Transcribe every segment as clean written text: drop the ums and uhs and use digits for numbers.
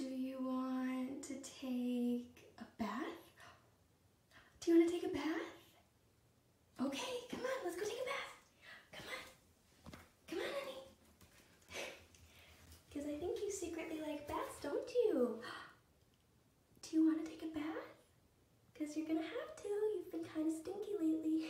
Do you want to take a bath? Do you want to take a bath? Okay, come on, let's go take a bath. Come on. Come on, honey. Because I think you secretly like baths, don't you? Do you want to take a bath? Because you're going to have to. You've been kind of stinky lately.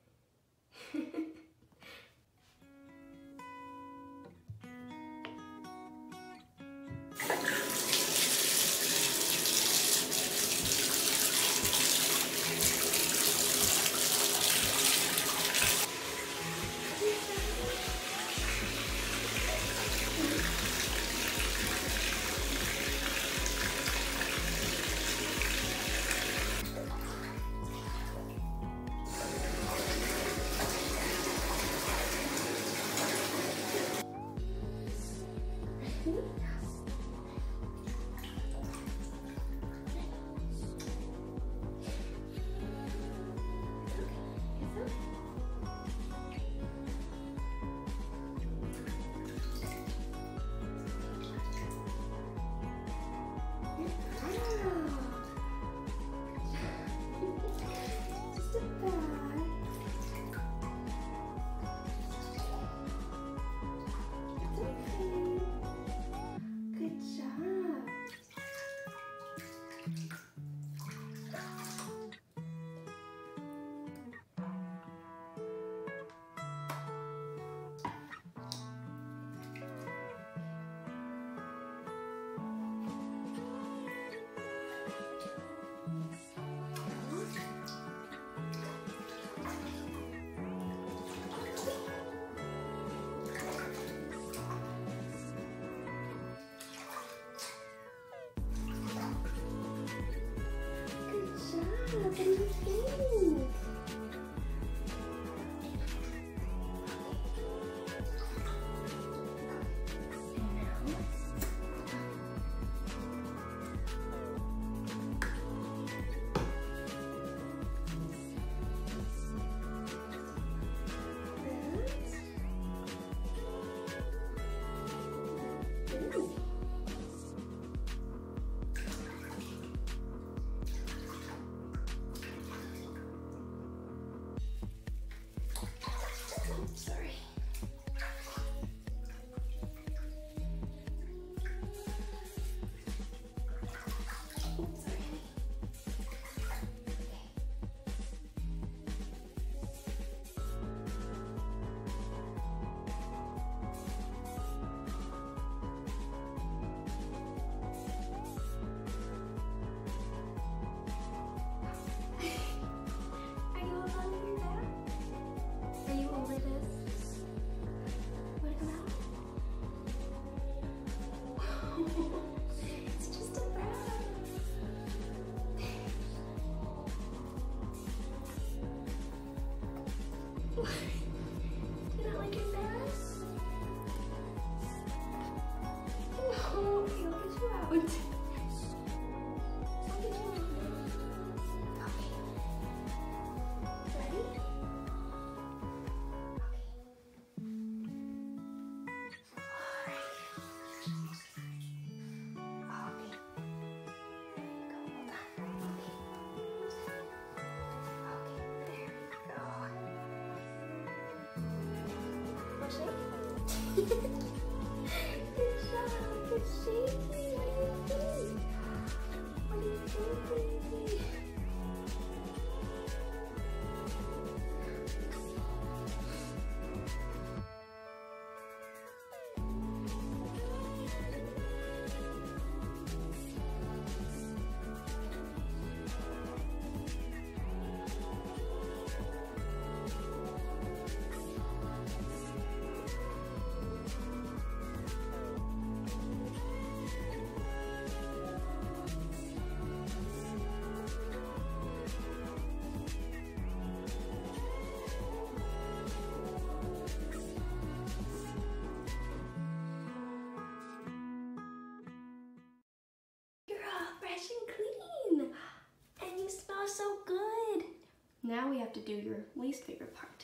What do you think? Do you not like your bath? No, okay, I'll get you out. I'll get you out. Okay. Ready? Okay. Alright. There you go. Hold on. Okay. There you go. Good job, good shaking. What do you think? What do you think? And clean. And you smell so good. Now we have to do your least favorite part.